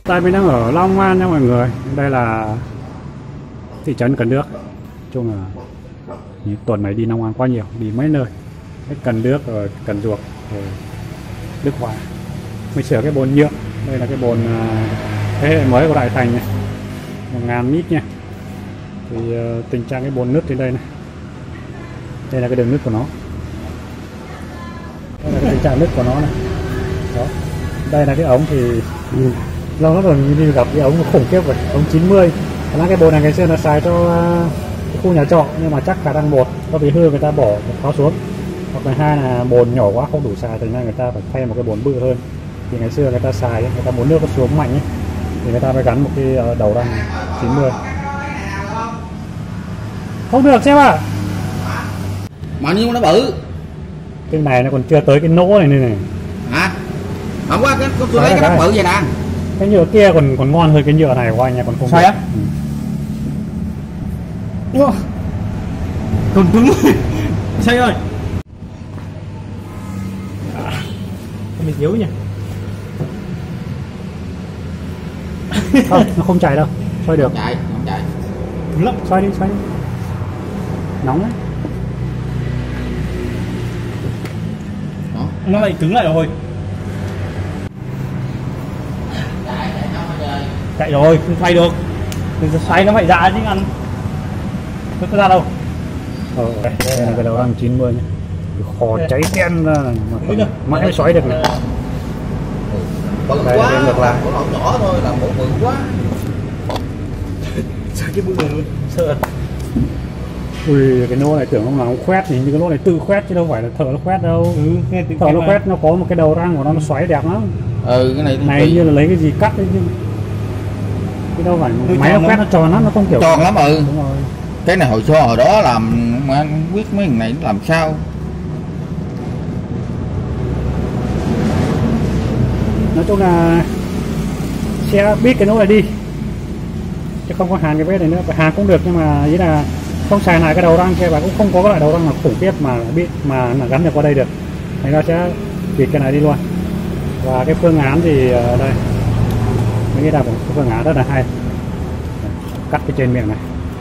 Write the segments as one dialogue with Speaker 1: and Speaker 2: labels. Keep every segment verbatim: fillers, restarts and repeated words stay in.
Speaker 1: Tại mình đang ở Long An nha mọi người. Đây là thị trấn Cần Đước. Chung là những tuần này đi Long An quá nhiều, đi mấy nơi. Hết Cần Đước rồi Cần Duộc rồi Đức Hòa. Mình sửa cái bồn nhựa. Đây là cái bồn thế hệ mới của Đại Thành này, một ngàn lít nha. Thì uh, tình trạng cái bồn nước trên đây này. Đây là cái đường nước của nó. Đây là cái tình trạng nước của nó này. Đó. Đây là cái ống thì ừ. lâu lắm rồi mình đi gặp cái ống khủng khiếp rồi, ống chín mươi. Khả năng cái bồn này ngày xưa nó xài cho uh, cái khu nhà trọ, nhưng mà chắc khả năng một có bị hư người ta bỏ tháo xuống, hoặc là hai là bồn nhỏ quá không đủ xài, thành ra người ta phải thay một cái bồn bự hơn. Thì ngày xưa người ta xài, người ta muốn nước nó xuống mạnh ấy, thì người ta phải gắn một cái đầu răng chín mươi. Không được xem à?
Speaker 2: Mà nhưng nó bự.
Speaker 1: Cái này nó còn chưa tới cái nỗ này này này.
Speaker 2: Hả? Không quá cái tôi lấy cái bự vậy nè.
Speaker 1: Cái nhựa kia còn còn ngon hơn cái nhựa này của anh nha, còn không.
Speaker 2: Sao á? Ừ. Còn cứng. Sao ơi? À, mình yếu nha.
Speaker 1: Không, nó không chạy đâu, xoay được.
Speaker 2: Chạy, không chạy.
Speaker 1: Cứng lắm, xoay đi, xoay đi. Nóng đấy.
Speaker 2: Đó.
Speaker 3: Nó lại cứng lại rồi. Chạy rồi, không xoay được. Đừng xoay nó phải ra chứ ăn. Nó có ra đâu.
Speaker 1: Ờ, đây, đây là cái đầu răng chín mươi nhé. Khò cháy đen ra này, mà mãi mới xoáy được này.
Speaker 2: Bự
Speaker 1: đây,
Speaker 2: quá,
Speaker 1: ngược lại.
Speaker 2: của lọn nhỏ thôi là bộ bự quá.
Speaker 3: Sao cái bự này luôn, sợ.
Speaker 1: Ui, cái nô này tưởng không là nó khoét thì cái nô này tự khoét chứ đâu phải là thợ nó khoét đâu.
Speaker 3: Ừ, nghe tiếng
Speaker 1: thợ nó khoét nó có một cái đầu răng của nó nó xoáy đẹp lắm.
Speaker 2: Ừ, cái này
Speaker 1: này như là lấy cái gì cắt đấy chứ. Cái đâu phải ừ, máy nó quét nó tròn lắm, nó không kiểu
Speaker 2: tròn lắm. Ừ,
Speaker 1: đúng rồi.
Speaker 2: cái này hồi xưa hồi đó làm mà quyết mấy thằng này làm sao.
Speaker 1: Nói chung là sẽ biết cái nỗ này đi chứ không có hàn cái vết này nữa. Hàn cũng được nhưng mà ý là không xài lại cái đầu răng kia, và cũng không có cái loại đầu răng nào khủng khiếp mà biết mà là gắn được qua đây được, thành ra sẽ bịt cái này đi luôn. Và cái phương án thì đây mình nghĩ là một phương án rất là hay, cắt cái trên miệng này.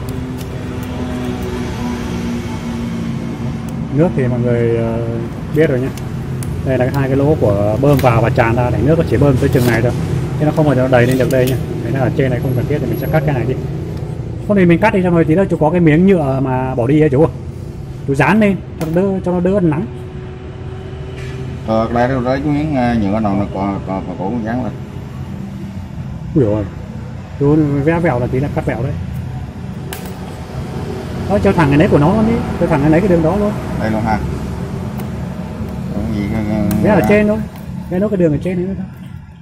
Speaker 1: Nước thì mọi người biết rồi nhé, đây là hai cái lỗ của bơm vào và tràn ra, để nước nó chỉ bơm tới chừng này thôi, chứ nó không bao giờ nó đầy lên được đây nhá. Thế là ở trên này không cần thiết thì mình sẽ cắt cái này đi. Không thì mình cắt đi xong rồi tí nữa chú có cái miếng nhựa mà bỏ đi hả chú? Chú dán lên cho nó đỡ, cho nó đỡ nắng.
Speaker 2: Ờ, đây đây cái miếng nhựa nào nó còn còn cổ dán lên.
Speaker 1: Ui dồi, chú vẽ vẹo là tí là cắt vẹo đấy. Đó, cho thẳng cái đấy của nó luôn đi, cho thẳng cái lấy cái đường đó luôn.
Speaker 2: Đây luôn ha. Cái gì cái, cái,
Speaker 1: vẽ ở trên thôi, vẽ nó cái đường ở trên đấy thôi.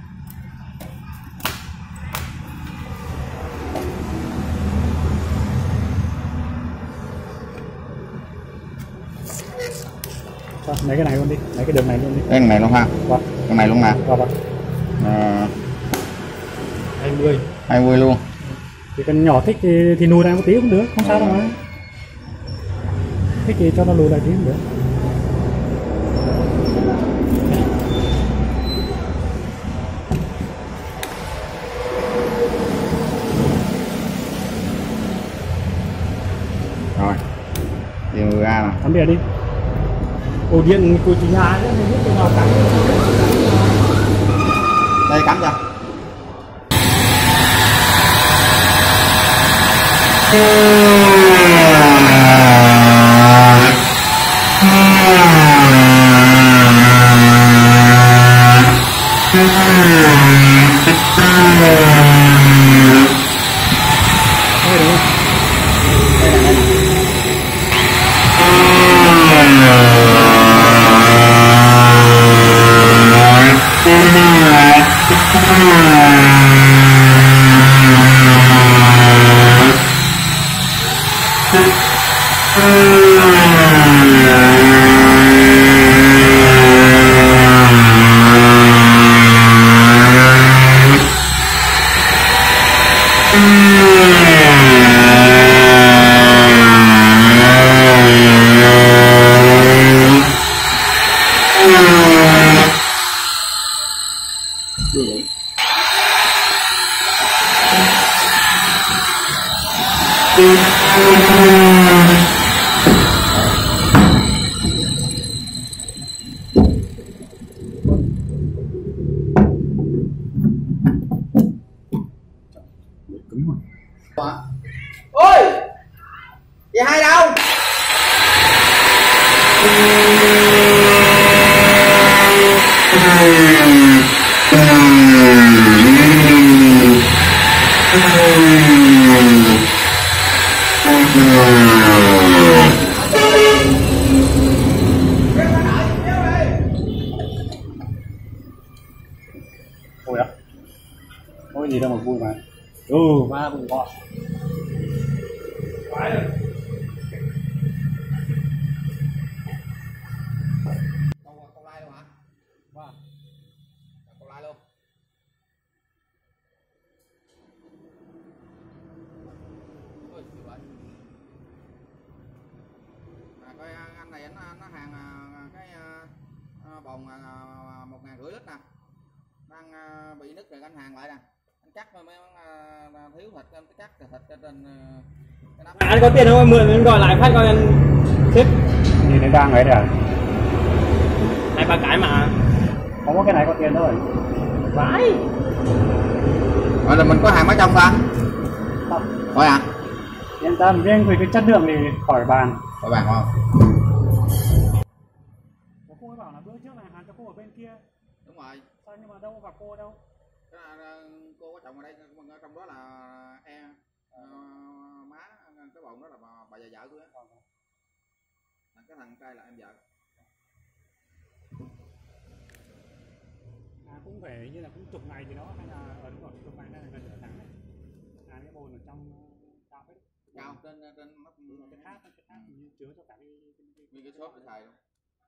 Speaker 1: Đó, lấy cái này luôn đi, lấy cái đường này luôn đi.
Speaker 2: cái này luôn ha.
Speaker 1: Vâng.
Speaker 2: Cái này luôn nè.
Speaker 1: Vâng, vâng.
Speaker 2: À,
Speaker 3: hai mươi.
Speaker 2: hai mươi luôn.
Speaker 1: Chỉ cần nhỏ thích thì, thì lùi lại một tí cũng được, không sao đâu mà. Thích thì cho nó lùi lại tí cũng được.
Speaker 2: Rồi. Điện mười A nè.
Speaker 1: Cắm điện đi.
Speaker 3: Ổ điện của chủ nhà chứ mình biết cái nào cắm.
Speaker 2: Đây cắm cho.
Speaker 1: Đây đúng không? Cứng rồi.
Speaker 2: Ôi, chị hai đâu?
Speaker 1: Ôi ạ. Ôi gì đâu mà vui mà. Ừ, ba bụng bọ. Phải rồi.
Speaker 2: Câu câu like luôn hả?
Speaker 1: Vâng.
Speaker 2: Câu like luôn. Ôi, như vậy. À, coi anh này anh nó hàng cái uh, bồn uh, một ngàn rưỡi lít nè, đang uh, bị nứt rồi anh hàng lại nè, anh cắt mấy uh, thiếu thịt anh cắt thịt trên uh, cái nắp.
Speaker 3: Anh có tiền không, anh mượn anh gọi lại phát coi anh xếp.
Speaker 1: Nhìn thấy đang ấy đấy à?
Speaker 3: Hai ba cái mà.
Speaker 1: Không có cái này có tiền thôi.
Speaker 3: Vãi.
Speaker 2: Rồi là mình có hàng ở trong ta?
Speaker 1: Không.
Speaker 2: Thôi à?
Speaker 1: Yên tâm, riêng về cái chất lượng thì khỏi bàn.
Speaker 2: Khỏi bàn không?
Speaker 1: Cô ấy bảo là bữa trước là hàng cho cô ở bên kia.
Speaker 2: Đúng rồi.
Speaker 1: Sao nhưng mà đâu gặp cô đâu?
Speaker 2: Cái là, cô có chồng ở đây, trong đó là e uh, má cái bồn đó là bà, bà già vợ tôi á. Cái thằng trai là em vợ.
Speaker 1: À, cũng phải như là cũng chục ngày gì đó hay là ở đúng rồi chục ngày, đây là gần nửa tháng này. À, cái bồn ở trong cao ấy.
Speaker 2: Cao trên trên nóc
Speaker 1: cái tháp cái tháp như chứa cho cả cái cái,
Speaker 2: cái, cái shop để xài luôn.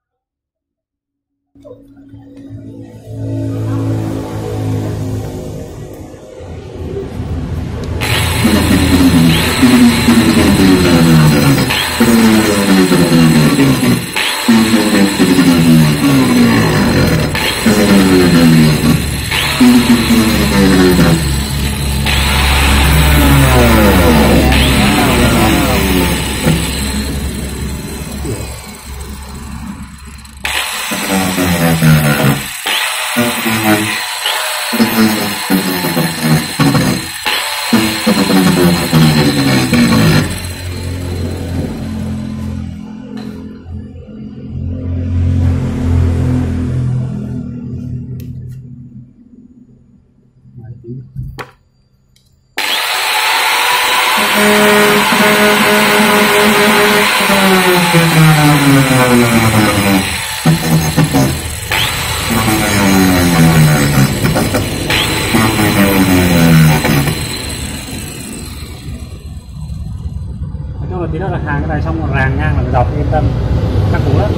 Speaker 1: Nói chung là tí nữa là hàng cái này xong rồi ràng ngang là dọc, yên tâm, chắc cú lắm.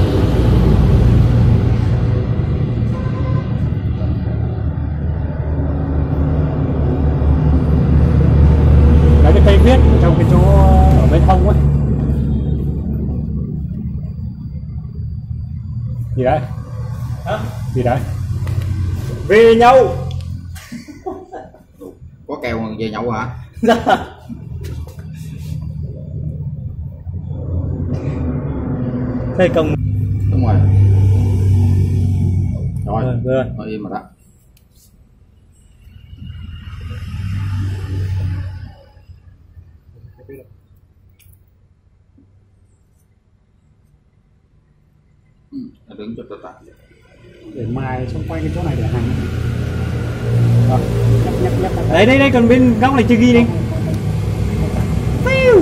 Speaker 1: Lấy cái cây viết trong cái chỗ ở bên hông ấy. Gì đấy?
Speaker 3: Hả?
Speaker 1: Gì đấy?
Speaker 3: Về nhau.
Speaker 2: Có kèo về nhậu hả?
Speaker 3: Thế công.
Speaker 2: Đúng rồi. Rồi,
Speaker 3: Rồi, rồi.
Speaker 2: thôi im mà đó. Ừ, đứng cho tôi tắt.
Speaker 3: Để mài xung quanh cái chỗ này để hàng.
Speaker 1: Ờ, nhấp nhấp nhấp.
Speaker 3: Đấy đây đây, còn bên góc này chưa ghi đi. Phiu.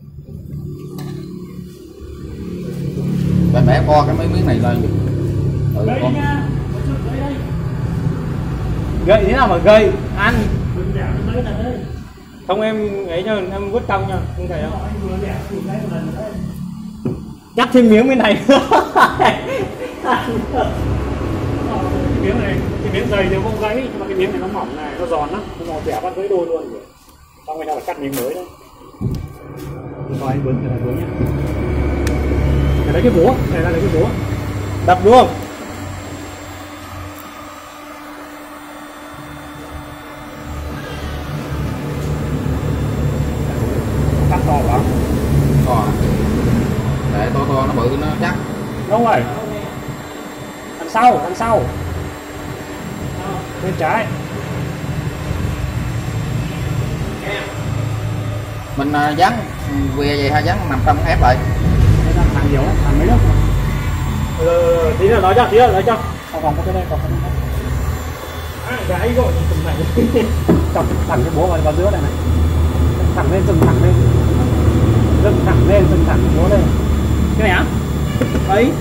Speaker 2: Bạn bẻ co cái mấy miếng này lên Ừ,
Speaker 3: Gậy
Speaker 2: con.
Speaker 3: nha. Gậy đây. Gậy thế nào mà gậy ăn. Không em ấy cho em vứt cong nha, không thể đâu. Cắt thêm miếng bên này.
Speaker 1: Cái miếng này, cái miếng dày thì không gãy, nhưng mà cái miếng này nó mỏng này, nó giòn lắm, nó mò bẻ bắt gãy đôi luôn. Xong rồi ta phải cắt miếng mới đấy. Rồi anh bướng, cái này bướng nhá. Cái đấy cái búa, cái này là cái búa.
Speaker 3: Đập đúng không?
Speaker 1: Cắt to quá.
Speaker 2: To à? Để to to nó bự nó chắc.
Speaker 1: Đúng rồi. Đằng sau, đằng sau. Bên trái.
Speaker 2: Mình uh, dán que vậy hay dán nằm trong ép lại.
Speaker 1: Đây là thằng nhiều, thằng mấy nước.
Speaker 3: Ừ, tí nữa nói cho, tí nữa nói cho.
Speaker 1: Còn còn có cái đây, còn cái đây.
Speaker 3: À, cái gọi là từng này.
Speaker 1: Chọc thẳng cái búa vào, vào giữa này này. Thẳng lên, dừng thẳng lên. Dừng thẳng lên, dừng thẳng cái búa lên.
Speaker 3: Cái này á? Đấy.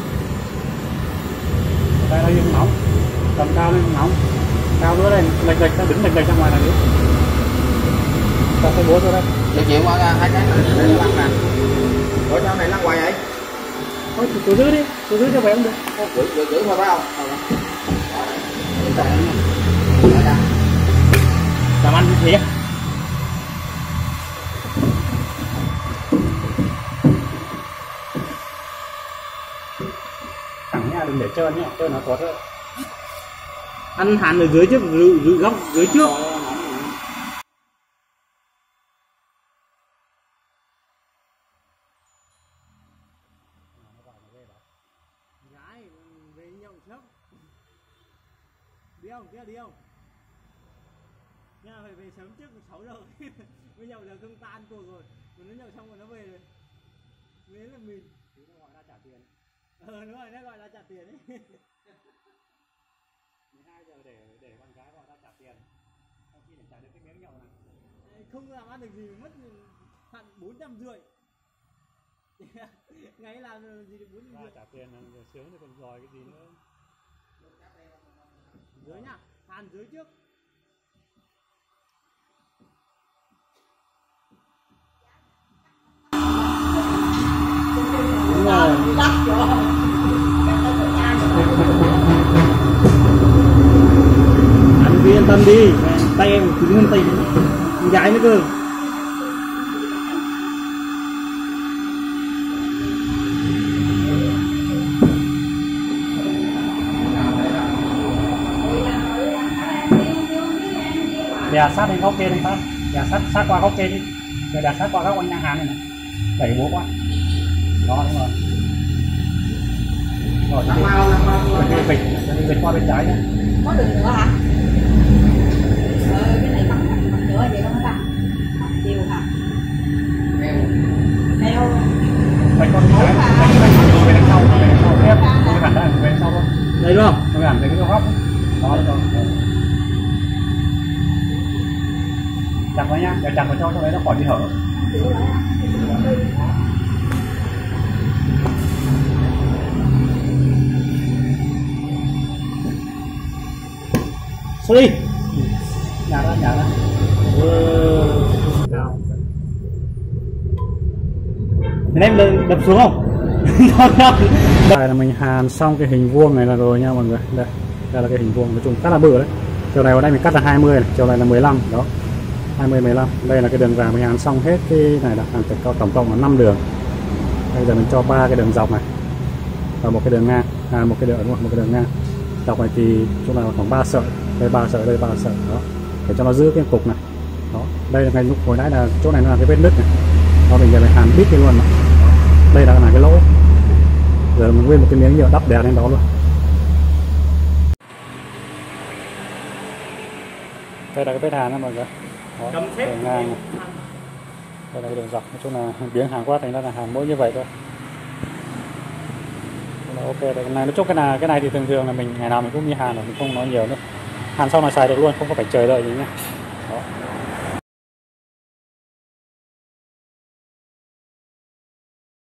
Speaker 1: Đây là những nóng. Cầm cao lên nóng. Cao nữa lên, lệch lệch, ta đứng lệch lệch ra ngoài là nữa. Chọc cái búa vô đây.
Speaker 2: Chịu chịu qua hai cái này để nó lăn nè. Ủa sao này lăn hoài vậy?
Speaker 1: Thôi cứ giữ đi, cứ giữ cho vậy cũng được.
Speaker 2: Giữ giữ giữ thôi phải không?
Speaker 3: Làm ăn gì á?
Speaker 1: Thẳng nha, đừng để trơn nhá, trơn nó tốt rồi.
Speaker 3: Ăn hẳn ở dưới trước, dưới, dưới góc dưới trước. Gái về nhậu trước. Đi không? Kia đi không? Nha phải về sớm trước sáu giờ. Mới nhậu giờ cơm tan cuộc rồi. Mà nó nhậu xong rồi nó về rồi. Về là mình.
Speaker 1: Thì nó gọi là trả tiền.
Speaker 3: Ờ đúng rồi, nó gọi là trả tiền ấy.
Speaker 1: mười hai giờ để để con gái gọi ra trả tiền. Sau khi để trả được cái miếng nhậu này.
Speaker 3: Không làm ăn được gì mất hẳn bốn trăm rưỡi. Ngày làm gì được bốn trăm
Speaker 1: Ra
Speaker 3: rưỡi.
Speaker 1: trả tiền là sướng thì còn giỏi cái gì nữa.
Speaker 3: Dưới nhá, hàn dưới trước. Đúng rồi. Anh cứ yên tâm đi, tay em cứng hơn tay con gái nữa cơ.
Speaker 1: Đè sát lên góc kia đi phát, đè sát sát qua góc kia đi, để đè sát qua góc anh nhà hàng này này, đẩy búa qua. Đó đúng rồi. Rồi
Speaker 2: Lăn mau lăn mau.
Speaker 1: mình vịt, mình vịt qua bên trái nhé.
Speaker 4: Có đường nữa hả? Ờ, cái này bằng bằng nữa vậy đó hả ta? Bằng chiều hả? Theo
Speaker 1: Mình con trái, mình mình về đằng sau, về đằng sau tiếp, cái hẳn đây, về đằng sau thôi.
Speaker 3: Đây đúng không?
Speaker 1: Mình hẳn về cái góc. Đó đúng rồi. Chặt vào nhá, để chặt vào cho cho đấy nó khỏi bị hở.
Speaker 3: Sorry.
Speaker 1: Nhà ra, nhà ra.
Speaker 3: Thế em đập, đập xuống không?
Speaker 1: Đây là mình hàn xong cái hình vuông này là rồi nha mọi người. Đây, đây là cái hình vuông, nói chung khá là bự đấy. Chiều này ở đây mình cắt là hai mươi này, chiều này là mười lăm đó. hai mươi mười lăm. Đây là cái đường vàng mình hàn xong hết cái này là hàn tổng cộng là năm đường. Bây giờ mình cho ba cái đường dọc này và một cái đường ngang, à một cái đường đúng không? Một cái đường ngang. Dọc này thì chỗ nào khoảng ba sợi, đây ba sợi, đây ba sợi đó. Để cho nó giữ cái cục này. Đó. Đây là ngay lúc hồi nãy là chỗ này nó là cái vết nứt này. Đó mình giờ phải hàn bít đi luôn này. Đây là là cái lỗ. Giờ mình nguyên một cái miếng nhựa đắp đè lên đó luôn. Đây là cái vết hàn đó mọi người. Đó,
Speaker 3: Cầm thép.
Speaker 1: đường ngang này. Đây là cái đường dọc, nói chung là miếng hàn quá thành ra là hàn mỗi như vậy thôi. Là ok, cái này nói chung cái này cái này thì thường thường là mình ngày nào mình cũng như hàn rồi, mình không nói nhiều nữa. Hàn xong là xài được luôn, không có phải chờ đợi gì nhá.